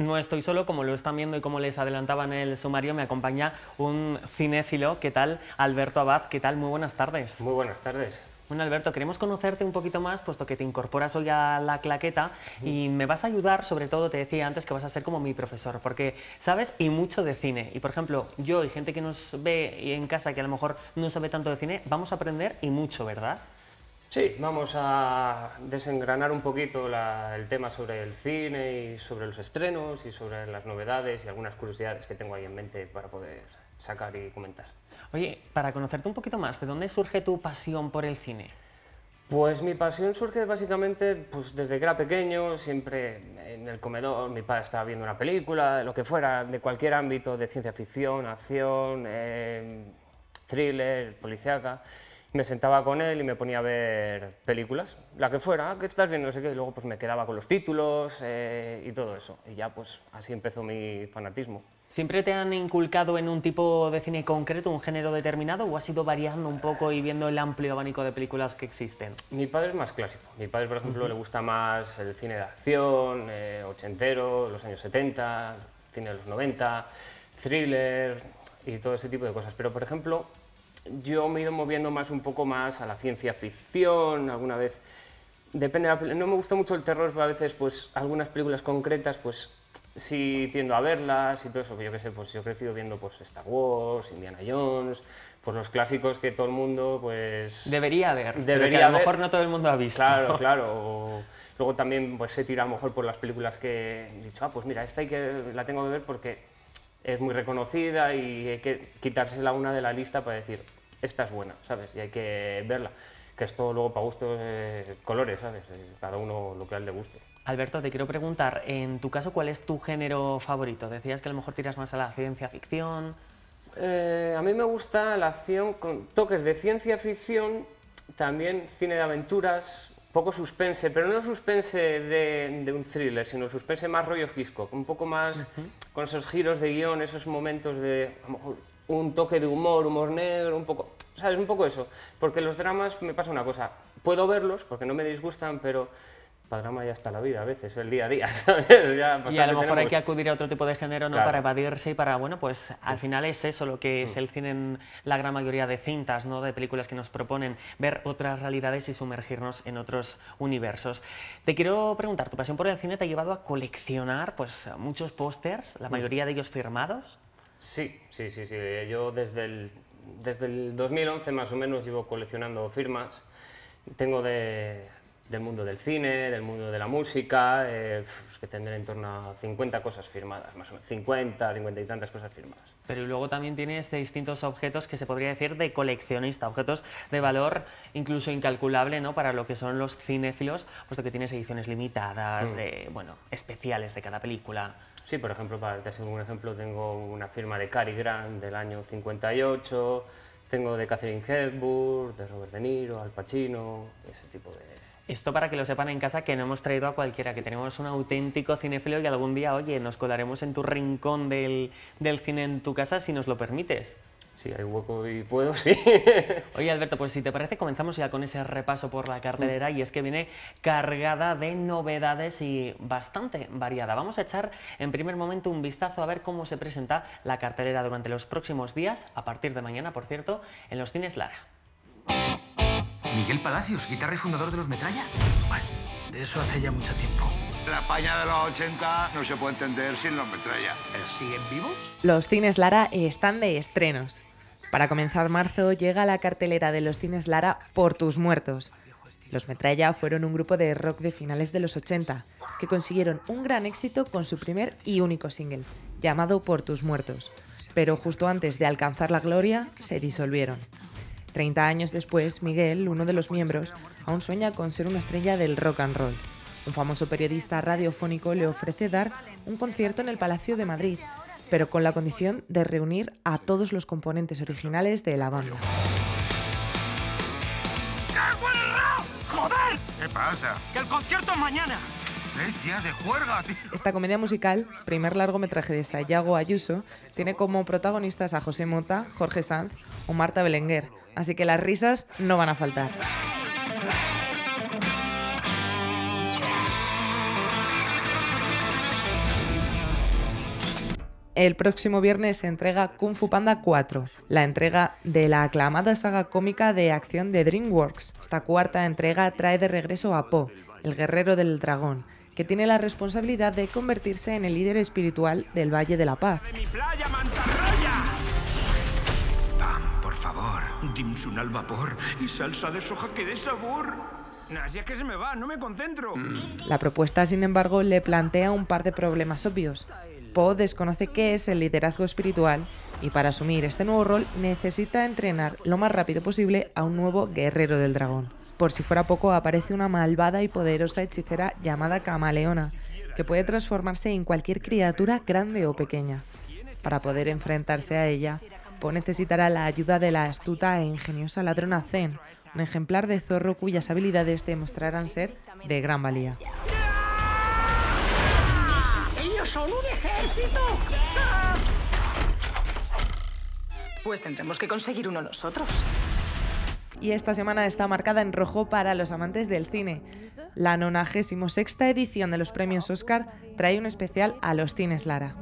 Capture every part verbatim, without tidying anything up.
no estoy solo, como lo están viendo y como les adelantaba en el sumario, me acompaña un cinéfilo. ¿Qué tal? Alberto Abad, ¿qué tal? Muy buenas tardes. Muy buenas tardes. Bueno, Alberto, queremos conocerte un poquito más, puesto que te incorporas hoy a La Claqueta y me vas a ayudar, sobre todo, te decía antes, que vas a ser como mi profesor, porque sabes y mucho de cine. Y, por ejemplo, yo y gente que nos ve en casa que a lo mejor no sabe tanto de cine, vamos a aprender y mucho, ¿verdad? Sí, vamos a desengranar un poquito la, el tema sobre el cine y sobre los estrenos y sobre las novedades y algunas curiosidades que tengo ahí en mente para poder sacar y comentar. Oye, para conocerte un poquito más, ¿de dónde surge tu pasión por el cine? Pues mi pasión surge básicamente pues, desde que era pequeño, siempre en el comedor, mi padre estaba viendo una película, de lo que fuera, de cualquier ámbito, de ciencia ficción, acción, eh, thriller, policíaca. Me sentaba con él y me ponía a ver películas, la que fuera, ah, ¿qué estás viendo? No sé qué, y luego pues me quedaba con los títulos eh, y todo eso. Y ya pues así empezó mi fanatismo. ¿Siempre te han inculcado en un tipo de cine concreto, un género determinado, o has ido variando un poco y viendo el amplio abanico de películas que existen? Mi padre es más clásico. Mi padre, por ejemplo, uh-huh. le gusta más el cine de acción, eh, ochentero, los años setenta, cine de los noventa, thriller y todo ese tipo de cosas. Pero, por ejemplo, yo me he ido moviendo más un poco más a la ciencia ficción, alguna vez... Depende de la película. No me gusta mucho el terror, pero a veces, pues, algunas películas concretas, pues, sí tiendo a verlas y todo eso, que yo qué sé, pues yo he crecido viendo pues Star Wars, Indiana Jones, pues los clásicos que todo el mundo, pues... Debería haber, debería pero que a lo haber. mejor no todo el mundo ha visto. Claro, claro. O, luego también pues he tirado a lo mejor por las películas que he dicho, ah, pues mira, esta hay que, la tengo que ver porque es muy reconocida y hay que quitársela una de la lista para decir, esta es buena, ¿sabes? Y hay que verla. Que es todo luego para gustos, eh, colores, ¿sabes? Cada uno lo que a él le guste. Alberto, te quiero preguntar, en tu caso, ¿cuál es tu género favorito? Decías que a lo mejor tiras más a la ciencia ficción. Eh, a mí me gusta la acción con toques de ciencia ficción, también cine de aventuras, poco suspense, pero no suspense de, de un thriller, sino suspense más rollo Hitchcock, un poco más uh-huh. con esos giros de guión, esos momentos de, a lo mejor, un toque de humor, humor negro, un poco, ¿sabes? Un poco eso, porque los dramas me pasa una cosa, puedo verlos porque no me disgustan, pero para drama ya está la vida a veces, el día a día, ¿sabes? Ya y a lo mejor tenemos. Hay que acudir a otro tipo de género, ¿no? Claro. Para evadirse y para, bueno, pues al final es eso lo que es el cine en la gran mayoría de cintas, ¿no? De películas que nos proponen ver otras realidades y sumergirnos en otros universos. Te quiero preguntar, ¿tu pasión por el cine te ha llevado a coleccionar pues muchos pósters, la mayoría de ellos firmados? Sí, sí, sí, sí. Yo desde el, desde el dos mil once más o menos llevo coleccionando firmas. Tengo de, del mundo del cine, del mundo de la música, eh, es que tendré en torno a cincuenta cosas firmadas, más o menos, cincuenta, cincuenta y tantas cosas firmadas. Pero luego también tienes de distintos objetos que se podría decir de coleccionista, objetos de valor incluso incalculable, ¿no? Para lo que son los cinéfilos, puesto que tienes ediciones limitadas, mm. de, bueno, especiales de cada película. Sí, por ejemplo, para darte un ejemplo, tengo una firma de Cary Grant del año cincuenta y ocho, tengo de Katharine Hepburn, de Robert De Niro, Al Pacino, ese tipo de... Esto para que lo sepan en casa, que no hemos traído a cualquiera, que tenemos un auténtico cinéfilo y algún día, oye, nos colaremos en tu rincón del, del cine en tu casa, si nos lo permites. Sí, hay hueco y puedo, sí. Oye, Alberto, pues si te parece, comenzamos ya con ese repaso por la cartelera y es que viene cargada de novedades y bastante variada. Vamos a echar en primer momento un vistazo a ver cómo se presenta la cartelera durante los próximos días, a partir de mañana, por cierto, en los cines Lara. Miguel Palacios, guitarra y fundador de los Metralla. Bueno, de eso hace ya mucho tiempo. La España de los ochenta no se puede entender sin los Metralla. ¿Pero siguen vivos? Los cines Lara están de estrenos. Para comenzar marzo llega la cartelera de los cines Lara Por tus muertos. Los Metralla fueron un grupo de rock de finales de los ochenta que consiguieron un gran éxito con su primer y único single, llamado Por tus muertos. Pero justo antes de alcanzar la gloria, se disolvieron. Treinta años después, Miguel, uno de los miembros, aún sueña con ser una estrella del rock and roll. Un famoso periodista radiofónico le ofrece dar un concierto en el Palacio de Madrid, pero con la condición de reunir a todos los componentes originales de la banda. ¡Cago en el rap! ¡Joder! ¿Qué pasa? ¡Que el concierto es mañana! ¡Es día de juerga, tío! Esta comedia musical, primer largometraje de Sayago Ayuso, tiene como protagonistas a José Mota, Jorge Sanz o Marta Belenguer, así que las risas no van a faltar. El próximo viernes se entrega Kung Fu Panda cuatro, la entrega de la aclamada saga cómica de acción de DreamWorks. Esta cuarta entrega trae de regreso a Po, el guerrero del dragón, que tiene la responsabilidad de convertirse en el líder espiritual del Valle de la Paz. Pam, por favor, dim sum al vapor y salsa de soja que dé sabor. Así es que se me va, no me concentro. La propuesta, sin embargo, le plantea un par de problemas obvios. Po desconoce qué es el liderazgo espiritual y para asumir este nuevo rol necesita entrenar lo más rápido posible a un nuevo guerrero del dragón. Por si fuera poco, aparece una malvada y poderosa hechicera llamada Camaleona, que puede transformarse en cualquier criatura grande o pequeña. Para poder enfrentarse a ella, Po necesitará la ayuda de la astuta e ingeniosa ladrona Zen, un ejemplar de zorro cuyas habilidades demostrarán ser de gran valía. ¡Ellos son un ejército! Pues tendremos que conseguir uno nosotros. Y esta semana está marcada en rojo para los amantes del cine. La nonagésima sexta edición de los premios Oscar trae un especial a los cines Lara.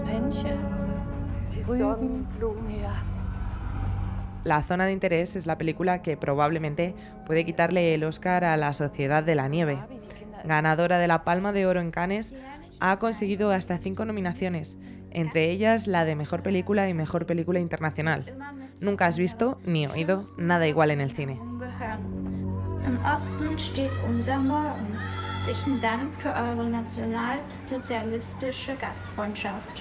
La zona de interés es la película que probablemente puede quitarle el Oscar a La Sociedad de la Nieve. Ganadora de la Palma de Oro en Cannes, ha conseguido hasta cinco nominaciones, entre ellas la de Mejor Película y Mejor Película Internacional. Nunca has visto ni oído nada igual en el cine. Im Osten steht unser Morgen. Herzlichen Dank für eure nationalsozialistische Gastfreundschaft.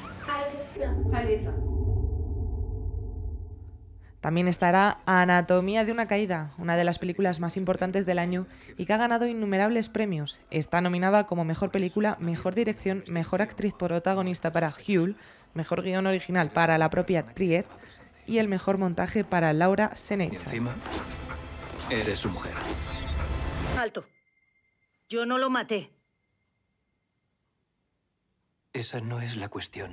También estará Anatomía de una caída, una de las películas más importantes del año y que ha ganado innumerables premios. Está nominada como Mejor Película, Mejor Dirección, Mejor Actriz Protagonista para Hull, Mejor Guión Original para la propia Triet y el Mejor Montaje para Laura Seneca. Y encima, eres su mujer. Alto. Yo no lo maté. Esa no es la cuestión.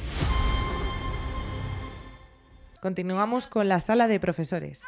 Continuamos con la sala de profesores.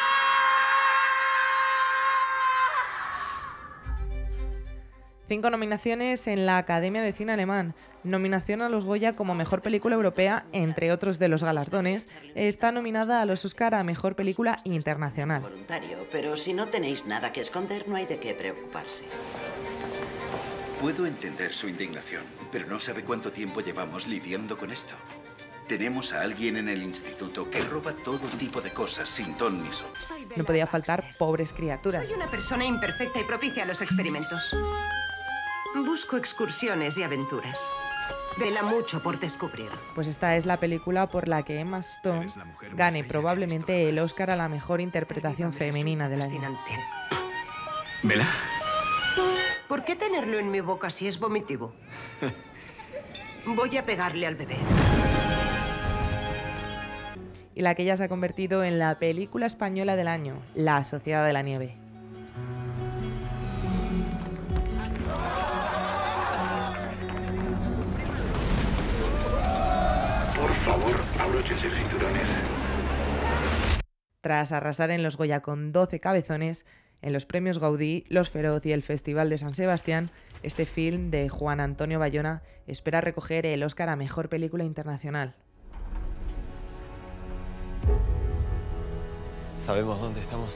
Cinco nominaciones en la Academia de Cine Alemán. Nominación a los Goya como Mejor Película Europea, entre otros de los galardones. Está nominada a los Oscar a Mejor Película Internacional. Voluntario, pero si no tenéis nada que esconder, no hay de qué preocuparse. Puedo entender su indignación, pero no sabe cuánto tiempo llevamos lidiando con esto. Tenemos a alguien en el instituto que roba todo tipo de cosas sin ton ni son. No podía faltar Pobres Criaturas. Soy una persona imperfecta y propicia a los experimentos. Busco excursiones y aventuras. Vela mucho por descubrir. Pues esta es la película por la que Emma Stone gane probablemente el Oscar a la mejor interpretación femenina del año. ¿Vela? ¿Por qué tenerlo en mi boca si es vomitivo? Voy a pegarle al bebé. Y la que ya se ha convertido en la película española del año, La Sociedad de la Nieve. Por favor, abróchense cinturones. Tras arrasar en los Goya con doce cabezones, en los premios Gaudí, Los Feroz y el Festival de San Sebastián, este film de Juan Antonio Bayona espera recoger el Oscar a Mejor Película Internacional. ¿Sabemos dónde estamos?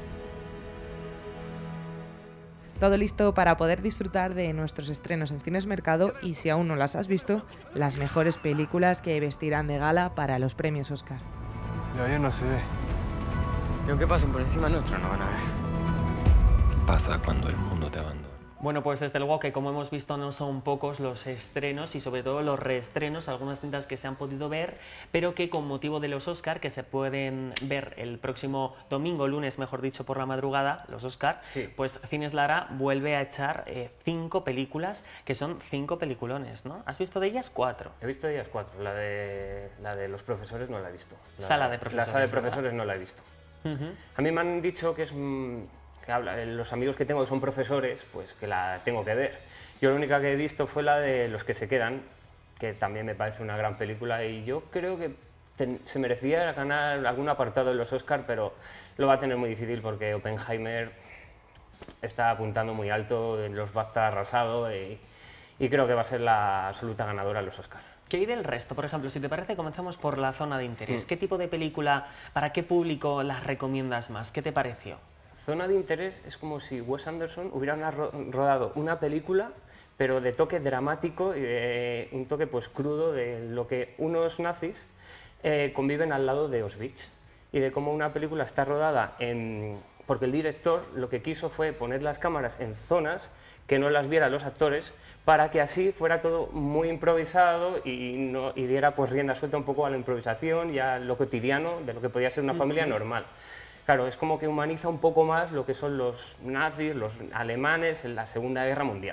Todo listo para poder disfrutar de nuestros estrenos en Cines Mercado y, si aún no las has visto, las mejores películas que vestirán de gala para los premios Oscar. El avión no se ve. Y aunque pasen por encima nuestro, no van a ver. ¿Qué pasa cuando el mundo te abandona? Bueno, pues desde luego que, como hemos visto, no son pocos los estrenos y sobre todo los reestrenos, algunas cintas que se han podido ver, pero que con motivo de los Oscar, que se pueden ver el próximo domingo, lunes, mejor dicho, por la madrugada, los Oscar, sí. Pues Cines Lara vuelve a echar eh, cinco películas, que son cinco peliculones, ¿no? ¿Has visto de ellas cuatro? He visto de ellas cuatro. La de, la de los profesores no la he visto. La, Sala de profesores. La sala de profesores no la he visto. Uh-huh. A mí me han dicho que es... que habla, los amigos que tengo que son profesores, pues que la tengo que ver. Yo la única que he visto fue la de Los que se quedan, que también me parece una gran película y yo creo que ten, se merecía ganar algún apartado en los Oscar, pero lo va a tener muy difícil porque Oppenheimer está apuntando muy alto, los va a estar arrasado y, y creo que va a ser la absoluta ganadora en los Oscar. ¿Qué hay del resto? Por ejemplo, si te parece, comenzamos por la zona de interés. Mm. ¿Qué tipo de película, para qué público las recomiendas más? ¿Qué te pareció? Zona de interés es como si Wes Anderson hubiera una ro rodado una película, pero de toque dramático y de un toque pues crudo de lo que unos nazis eh, conviven al lado de Auschwitz y de cómo una película está rodada en... porque el director lo que quiso fue poner las cámaras en zonas que no las vieran los actores para que así fuera todo muy improvisado y, no, y diera pues rienda suelta un poco a la improvisación y a lo cotidiano de lo que podía ser una familia Uh-huh. normal. Claro, es como que humaniza un poco más lo que son los nazis, los alemanes en la Segunda Guerra Mundial.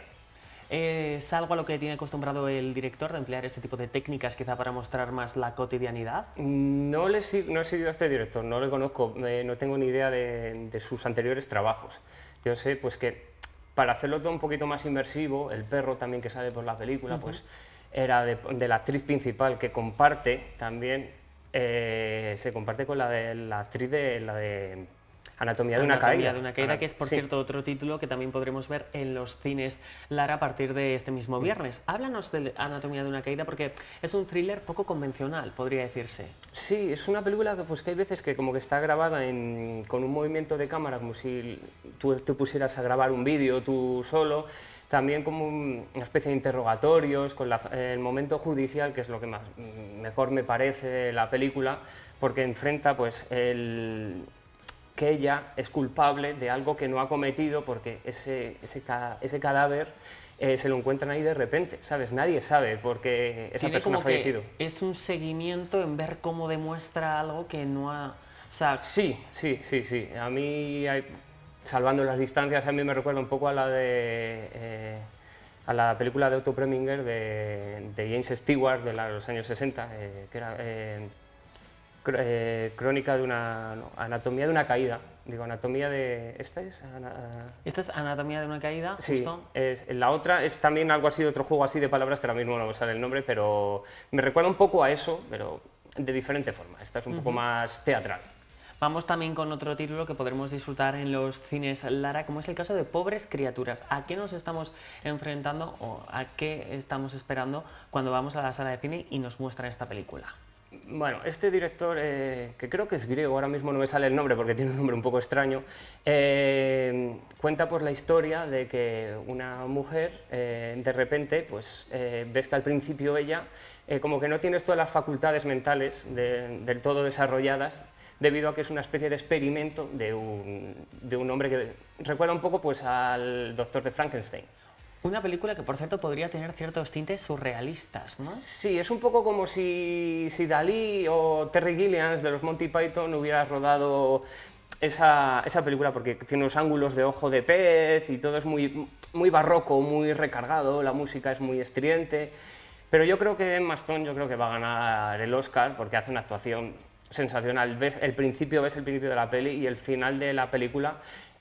¿Es algo a lo que tiene acostumbrado el director de emplear este tipo de técnicas quizá para mostrar más la cotidianidad? No, le, no he seguido a este director, no le conozco, eh, no tengo ni idea de, de sus anteriores trabajos. Yo sé pues que para hacerlo todo un poquito más inmersivo, el perro también que sale por la película, uh-huh. pues era de, de la actriz principal que comparte también, eh, se comparte con la de la actriz de la de Anatomía de una Anatomía caída. de una caída, que es, por sí. cierto, otro título que también podremos ver en los cines Lara a partir de este mismo viernes. Háblanos de Anatomía de una caída, porque es un thriller poco convencional, podría decirse. Sí, es una película que, pues, que hay veces que como que está grabada en, con un movimiento de cámara, como si tú te pusieras a grabar un vídeo tú solo, también como una especie de interrogatorios, con la, el momento judicial, que es lo que más, mejor me parece de la película, porque enfrenta pues el... que ella es culpable de algo que no ha cometido porque ese, ese, ese cadáver eh, se lo encuentran ahí de repente, ¿sabes? Nadie sabe porque esa Tiene persona ha como que fallecido. Es un seguimiento en ver cómo demuestra algo que no ha... O sea... Sí, sí, sí, sí. A mí, hay, salvando las distancias, a mí me recuerda un poco a la de... Eh, a la película de Otto Preminger de, de James Stewart de la, los años sesenta, eh, que era... Eh, Eh, crónica de una... No, anatomía de una caída. Digo, anatomía de... ¿Esta es? Ana, ¿Esta es Anatomía de una caída? Sí, justo. es, la otra es también algo así, otro juego así de palabras que ahora mismo no me sale el nombre, pero me recuerda un poco a eso, pero de diferente forma. Esta es un uh-huh. poco más teatral. Vamos también con otro título que podremos disfrutar en los cines Lara, como es el caso de Pobres Criaturas. ¿A qué nos estamos enfrentando o a qué estamos esperando cuando vamos a la sala de cine y nos muestran esta película? Bueno, este director, eh, que creo que es griego, ahora mismo no me sale el nombre porque tiene un nombre un poco extraño, eh, cuenta pues la historia de que una mujer, eh, de repente, pues eh, ves que al principio ella, eh, como que no tiene todas las facultades mentales de, del todo desarrolladas, debido a que es una especie de experimento de un, de un hombre que recuerda un poco pues al doctor de Frankenstein. Una película que, por cierto, podría tener ciertos tintes surrealistas, ¿no? Sí, es un poco como si, si Dalí o Terry Gilliam de los Monty Python hubiera rodado esa, esa película, porque tiene unos ángulos de ojo de pez y todo es muy, muy barroco, muy recargado, la música es muy estridente, pero yo creo que Emma Stone yo creo que va a ganar el Oscar porque hace una actuación sensacional. Ves el principio, ves el principio de la peli y el final de la película,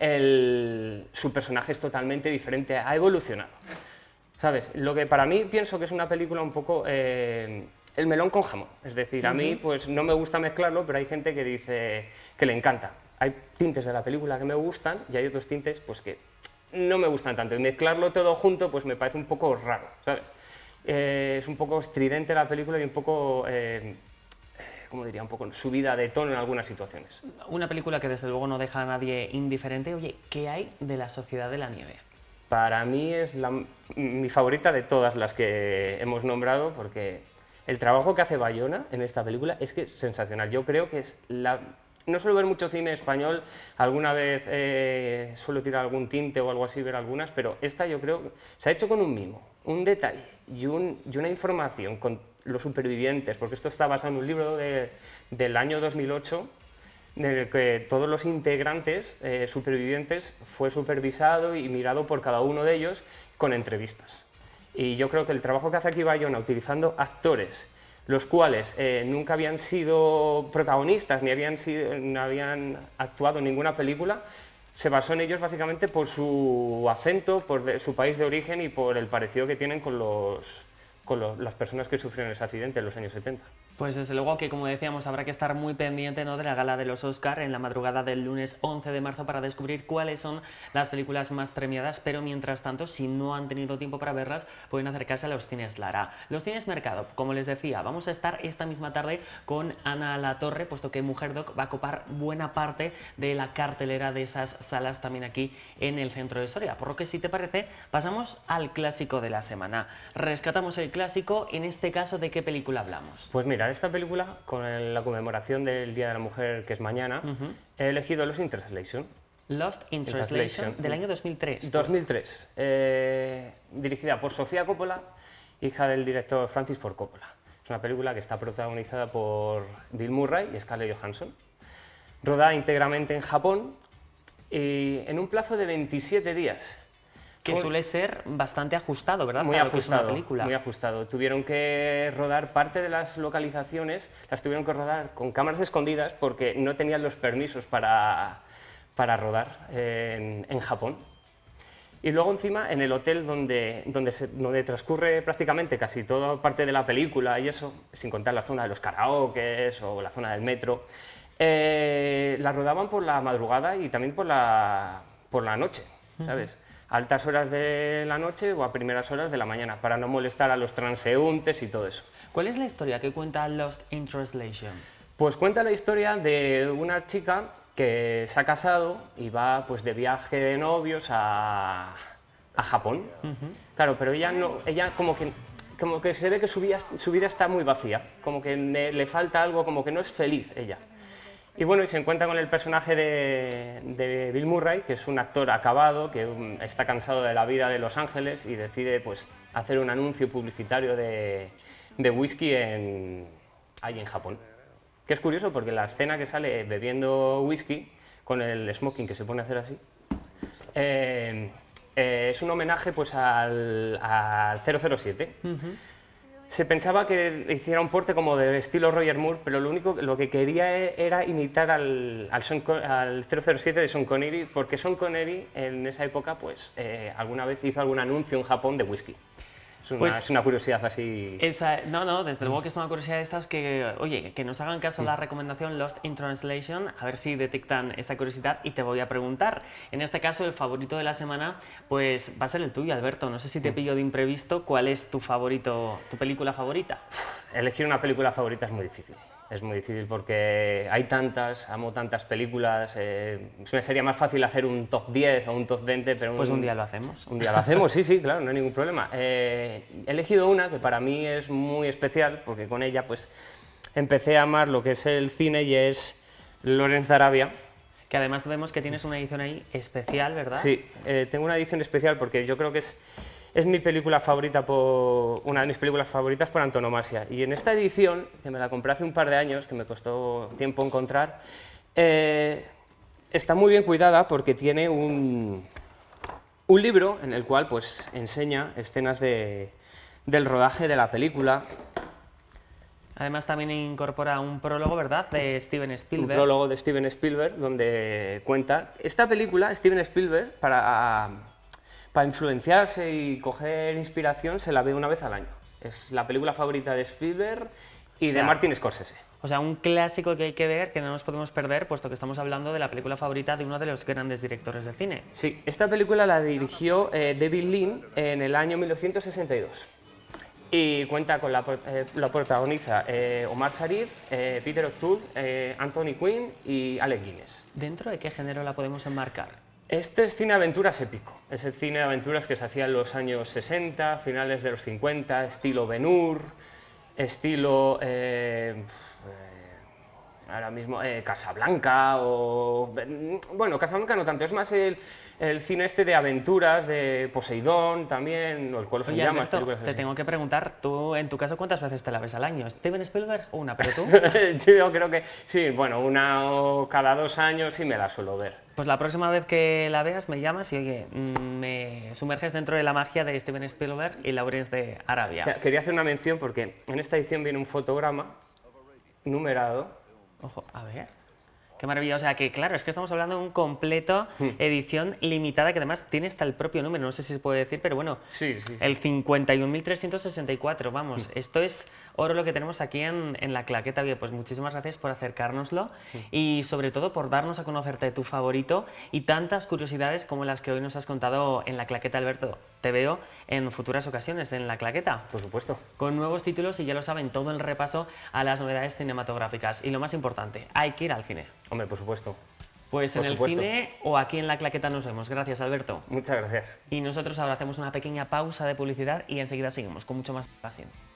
el, su personaje es totalmente diferente, ha evolucionado, ¿sabes? Lo que para mí pienso que es una película un poco eh, el melón con jamón, es decir, a mí pues no me gusta mezclarlo, pero hay gente que dice que le encanta. Hay tintes de la película que me gustan y hay otros tintes pues que no me gustan tanto, y mezclarlo todo junto pues me parece un poco raro, ¿sabes? Eh, es un poco estridente la película y un poco... Eh, como diría, un poco subida de tono en algunas situaciones. Una película que desde luego no deja a nadie indiferente. Oye, ¿qué hay de La Sociedad de la Nieve? Para mí es la, mi favorita de todas las que hemos nombrado, porque el trabajo que hace Bayona en esta película es que es sensacional. Yo creo que es la... No suelo ver mucho cine español, alguna vez eh, suelo tirar algún tinte o algo así, ver algunas, pero esta yo creo que se ha hecho con un mimo, un detalle y, un, y una información con los supervivientes, porque esto está basado en un libro de, del año dos mil ocho, en el que todos los integrantes eh, supervivientes fue supervisado y mirado por cada uno de ellos con entrevistas. Y yo creo que el trabajo que hace aquí Bayona, utilizando actores, los cuales eh, nunca habían sido protagonistas ni habían, sido, no habían actuado en ninguna película, se basó en ellos básicamente por su acento, por de, su país de origen y por el parecido que tienen con, los, con los, las personas que sufrieron ese accidente en los años setenta. Pues desde luego que, como decíamos, habrá que estar muy pendiente, ¿no?, de la gala de los Oscar en la madrugada del lunes once de marzo para descubrir cuáles son las películas más premiadas, pero mientras tanto, si no han tenido tiempo para verlas, pueden acercarse a los cines Lara. Los cines Mercado, como les decía, vamos a estar esta misma tarde con Ana Latorre, puesto que Mujer Doc va a copar buena parte de la cartelera de esas salas también aquí en el centro de Soria. Por lo que, si te parece, pasamos al clásico de la semana. Rescatamos el clásico, en este caso, ¿de qué película hablamos? Pues mira, esta película, con el, la conmemoración del Día de la Mujer, que es mañana, uh-huh. he elegido Lost in Translation. Lost in Translation, Translation. Del año dos mil tres. dos mil tres, eh, dirigida por Sofía Coppola, hija del director Francis Ford Coppola. Es una película que está protagonizada por Bill Murray y Scarlett Johansson, rodada íntegramente en Japón y en un plazo de veintisiete días. Que suele ser bastante ajustado, ¿verdad? Muy Para ajustado, lo que es una película. muy ajustado. Tuvieron que rodar parte de las localizaciones, las tuvieron que rodar con cámaras escondidas porque no tenían los permisos para, para rodar en, en Japón. Y luego encima, en el hotel donde, donde, se, donde transcurre prácticamente casi toda parte de la película y eso, sin contar la zona de los karaokes o la zona del metro, eh, la rodaban por la madrugada y también por la, por la noche, ¿sabes? Uh-huh. A altas horas de la noche o a primeras horas de la mañana, para no molestar a los transeúntes y todo eso. ¿Cuál es la historia que cuenta Lost in Translation? Pues cuenta la historia de una chica que se ha casado y va pues de viaje de novios a, a Japón. Uh-huh. Claro, pero ella, no, ella como, que, como que se ve que su vida, su vida está muy vacía, como que le, le falta algo, como que no es feliz ella. Y bueno, y se encuentra con el personaje de, de Bill Murray, que es un actor acabado, que um, está cansado de la vida de Los Ángeles y decide pues, hacer un anuncio publicitario de, de whisky en, ahí en Japón. Que es curioso porque la escena que sale bebiendo whisky, con el smoking que se pone a hacer así, eh, eh, es un homenaje pues, al, al cero cero siete. Uh-huh. Se pensaba que hiciera un porte como de estilo Roger Moore, pero lo único lo que quería era imitar al, al, Sean, al cero cero siete de Sean Connery, porque Sean Connery en esa época pues, eh, alguna vez hizo algún anuncio en Japón de whisky. Es una, pues, es una curiosidad así... Esa, no, no, desde luego que es una curiosidad de estas que, oye, que nos hagan caso a la recomendación Lost in Translation, a ver si detectan esa curiosidad y te voy a preguntar. En este caso, el favorito de la semana, pues va a ser el tuyo, Alberto. No sé si te pillo de imprevisto, ¿cuál es tu favorito, tu película favorita? Elegir una película favorita es muy difícil. Es muy difícil porque hay tantas, amo tantas películas, eh, me sería más fácil hacer un top diez o un top veinte, pero... Un, pues un día lo hacemos. Un día lo hacemos, sí, sí, claro, no hay ningún problema. Eh, he elegido una que para mí es muy especial, porque con ella pues empecé a amar lo que es el cine y es Lawrence de Arabia. Que además vemos que tienes una edición ahí especial, ¿verdad? Sí, eh, tengo una edición especial porque yo creo que es... Es mi película favorita, por, una de mis películas favoritas por antonomasia. Y en esta edición, que me la compré hace un par de años, que me costó tiempo encontrar, eh, está muy bien cuidada porque tiene un, un libro en el cual pues, enseña escenas de, del rodaje de la película. Además también incorpora un prólogo, ¿verdad?, de Steven Spielberg. Un prólogo de Steven Spielberg, donde cuenta... Esta película, Steven Spielberg, para... Para influenciarse y coger inspiración, se la ve una vez al año. Es la película favorita de Spielberg y o sea, de Martin Scorsese. O sea, un clásico que hay que ver, que no nos podemos perder, puesto que estamos hablando de la película favorita de uno de los grandes directores de cine. Sí, esta película la dirigió eh, David Lean en el año mil novecientos sesenta y dos. Y cuenta con la, eh, la protagoniza eh, Omar Sharif, eh, Peter O'Toole, eh, Anthony Quinn y Alec Guinness. ¿Dentro de qué género la podemos enmarcar? Este es cine de aventuras épico, es el cine de aventuras que se hacía en los años sesenta, finales de los cincuenta, estilo Ben-Hur, estilo, eh, eh, ahora mismo, eh, Casablanca o... Bueno, Casablanca no tanto, es más el, el cine este de aventuras, de Poseidón también, o el Coloso en Llamas, películas así. Te tengo que preguntar, tú, en tu caso, ¿cuántas veces te la ves al año? ¿Steven Spielberg o una, pero tú? Yo creo que sí, bueno, una o cada dos años sí me la suelo ver. Pues la próxima vez que la veas me llamas y oye, me sumerges dentro de la magia de Steven Spielberg y Lawrence de Arabia. Quería hacer una mención porque en esta edición viene un fotograma numerado. Ojo, a ver. Qué maravilla, o sea que claro, es que estamos hablando de un completo mm. edición limitada que además tiene hasta el propio número, no sé si se puede decir, pero bueno, sí, sí, sí. el cincuenta y un mil trescientos sesenta y cuatro, vamos, mm. esto es oro lo que tenemos aquí en, en La Claqueta. Bien, pues muchísimas gracias por acercárnoslo mm. y sobre todo por darnos a conocerte tu favorito y tantas curiosidades como las que hoy nos has contado en La Claqueta, Alberto. Te veo en futuras ocasiones en La Claqueta. Por supuesto. Con nuevos títulos y ya lo saben, todo el repaso a las novedades cinematográficas. Y lo más importante, hay que ir al cine. Hombre, por supuesto. Pues por en supuesto. el cine o aquí en La Claqueta nos vemos. Gracias, Alberto. Muchas gracias. Y nosotros ahora hacemos una pequeña pausa de publicidad y enseguida seguimos con mucho más pasión.